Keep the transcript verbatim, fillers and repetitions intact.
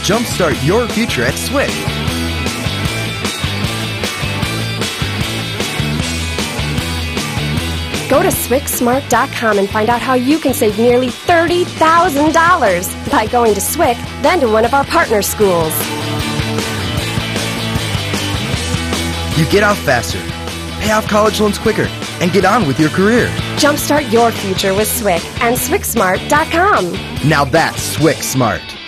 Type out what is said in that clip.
Jumpstart your future at S W C C. Go to S W C C smart dot com and find out how you can save nearly thirty thousand dollars by going to S W C C, then to one of our partner schools. You get out faster, pay off college loans quicker, and get on with your career. Jumpstart your future with S W C C and S W C C smart dot com. Now that's S W C C Smart.